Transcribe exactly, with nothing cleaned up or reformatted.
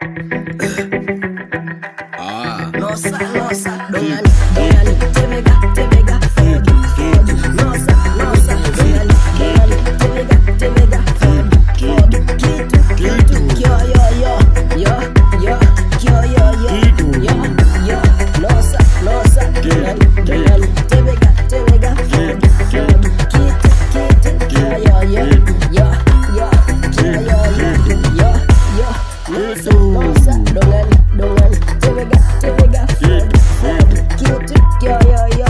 Ah. Nosa, nosa, dongani, dongani, tebega, tebega, fegi, fegi. Nosa, nosa, dongani, dongani, tebega, tebega, fegi, fegi. Kitu, kitu, kyo, yo, yo, yo, yo, kyo, yo, yo, yo, yo. Nosa, nosa, dongani, dongani, tebega, tebega, fegi, fegi. Kitu, kitu, kyo, yo, yo, yo, yo, kyo, yo, yo, yo, yo. Nosa, nosa, dongani, dongani, tebega, tebega, fegi, fegi. Kitu, kyo, yo, yo.